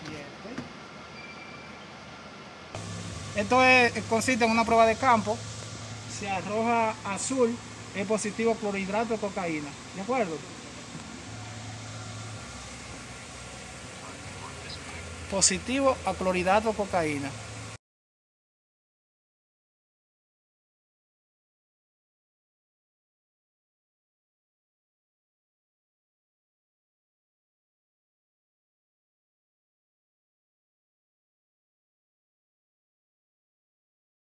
Esto consiste en una prueba de campo. Si arroja azul, es positivo clorhidrato de cocaína. ¿De acuerdo? Positivo a clorhidrato de cocaína.